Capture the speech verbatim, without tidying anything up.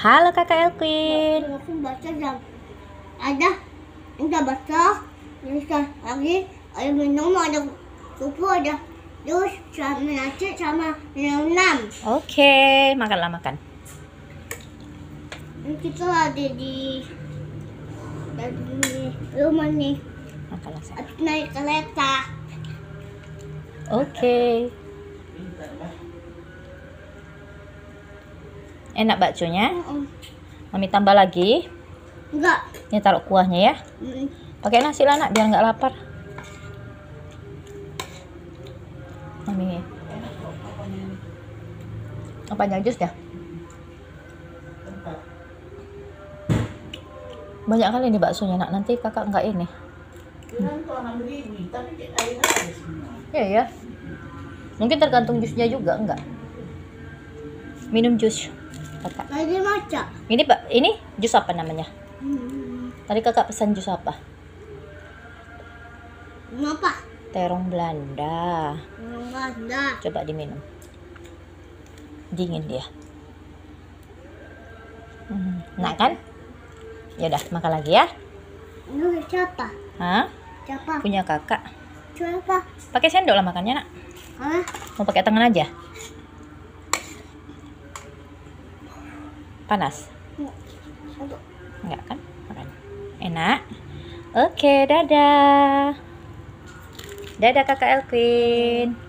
Halo Kakak Elvin. Aku baca jam. Ada, enggak baca. Bisa lagi. Ada minum, ada susu, ada jus, sama nasi, sama minum. Oke, makanlah makan. Ini kita ada di di rumah nih. Makanlah sayang. Habis naik kereta. Oke. Enak baksonya. Mm-mm. Mami tambah lagi. Enggak. Ini taruh kuahnya ya. Mm-mm. Pakai nasi lah nak, biar nggak lapar. Mami. Apanya jus ya? Banyak kali ini baksonya nak. Nanti kakak nggak ini. Iya ya. Mungkin tergantung jusnya juga enggak. Minum jus. Kakak. Tadi baca. Ini Pak, ini jus apa namanya? Hmm. Tadi kakak pesan jus apa? Kenapa? Terong Belanda. Enggak ada. Coba diminum. Dingin dia. Hmm, enak kan? Ya udah, makan lagi ya. Ini siapa? Hah? Siapa? Punya kakak. Siapa? Pakai sendok lah makannya, nak. Hah? Mau pakai tangan aja? Panas? Aduh. Enggak kan? Makanya. Enak. Oke, dadah. Dadah Kakak Elvin.